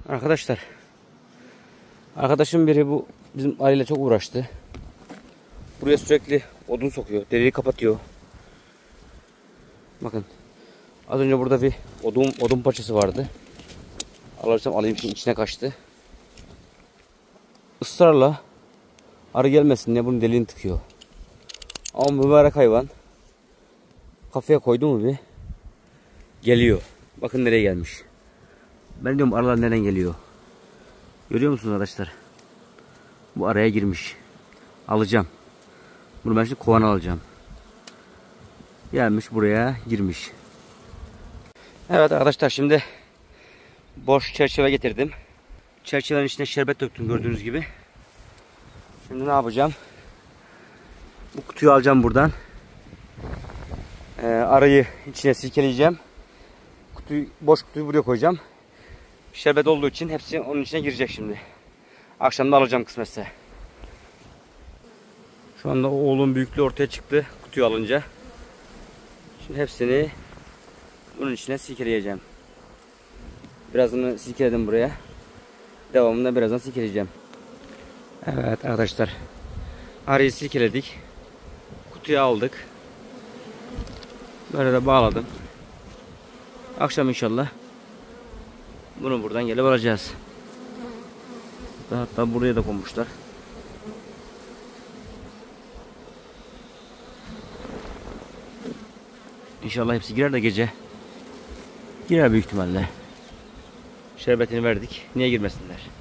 Arkadaşlar, arkadaşım biri bu bizim arıyla çok uğraştı. Buraya sürekli odun sokuyor, deliği kapatıyor. Bakın, az önce burada bir odun parçası vardı. Alırsam alayım, şimdi içine kaçtı. Israrla arı gelmesin diye bunun deliğini tıkıyor. Ama mübarek hayvan kafaya koydu mu bir geliyor. Bakın nereye gelmiş. Ben diyorum arılar nereden geliyor? Görüyor musunuz arkadaşlar? Bu araya girmiş. Alacağım. Bunu ben şimdi kovan alacağım. Gelmiş buraya girmiş. Evet arkadaşlar, şimdi boş çerçeve getirdim. Çerçevenin içine şerbet döktüm gördüğünüz gibi. Şimdi ne yapacağım? Bu kutuyu alacağım buradan. Arayı içine silkeleyeceğim. Boş kutuyu buraya koyacağım. Şerbet olduğu için hepsi onun içine girecek şimdi. Akşam da alacağım kısmetse. Şu anda oğlum büyüklüğü ortaya çıktı kutuyu alınca. Şimdi hepsini bunun içine silkeleyeceğim. Birazını silkeledim buraya. Devamında birazdan silkeleyeceğim. Evet arkadaşlar, arıyı silkeledik. Kutuya aldık. Böyle de bağladım. Akşam inşallah bunu buradan gelip alacağız. Hatta buraya da konmuşlar. İnşallah hepsi girer de gece. Girer büyük ihtimalle. Şerbetini verdik. Niye girmesinler?